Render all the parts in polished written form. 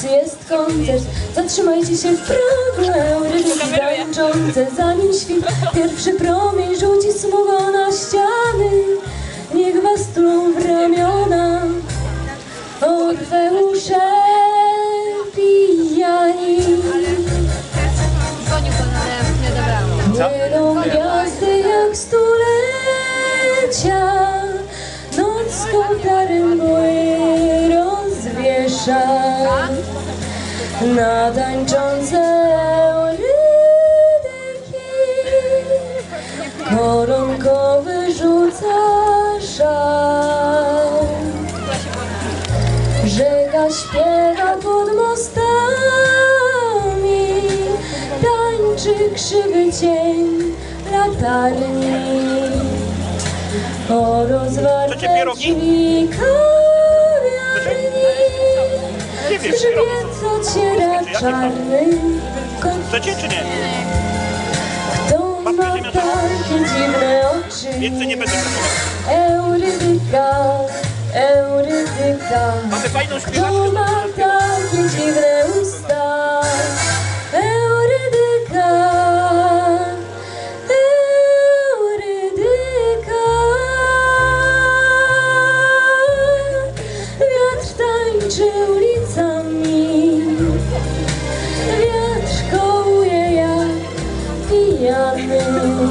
nocy jest koncert. Zatrzymajcie się w progu, eurydyki tańczące. Zanim świt pierwszy promień rzuci smugą na ściany, niech was tulą w ramiona Orfeusze pijani. Płyną gwiazdy jak stulecia, noc z kołtarem mgły rozwiesza. Na tańczące eurydyki koronkowy rzuca szal. Rzeka śpiewa pod mostami, tańczy krzywy cień latarni. O rozwarte drzwi kawiarni grzbiet ociera czarny kot. Chcecie czy nie? Kto ma takie dziwne oczy? Więcej nie będę proponował. Eurydyka, eurydyka. Mamy fajną śpiewaczkę. Kto ma takie dziwne usta? Eurydyka, eurydyka. Wiatr tańczy ulicami, wiatr kołuje jak pijany.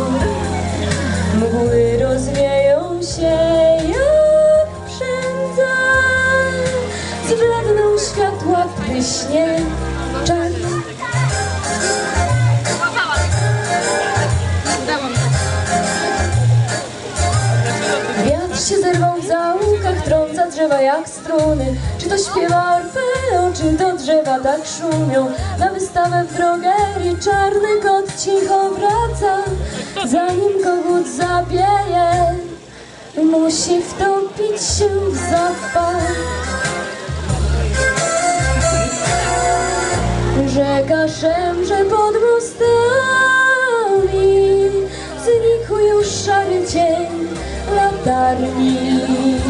Mgły rozwieją się jak przędza, zbladną światła pryśnie czar. Wiatr się zerwał w zaułkach, trąca drzewa jak struny. Czy to śpiewa Orfeo, czy to drzewa tak szumią? Na wystawę w drogerii czarny kot cicho wraca. Zanim kogut zapieje, musi wtopić się w zapach. Rzeka szemrze pod mostami, znikł już szary cień latarni.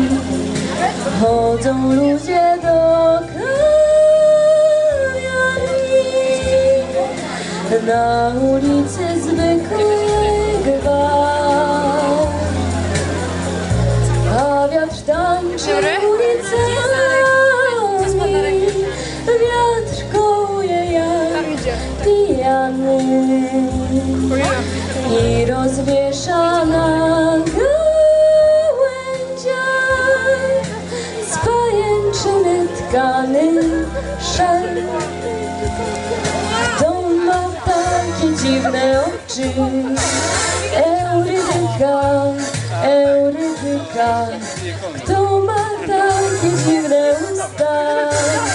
Chodzą ludzie do kawiarni, na ulicy zwykły gwar. A wiatr tańczy ulicami, wiatr kołuje jak pijany i rozwiesza na gałęziach z pajęczyny tkany szal. Kto ma takie dziwne oczy? Eurydyka, eurydyka. Kto ma takie dziwne usta?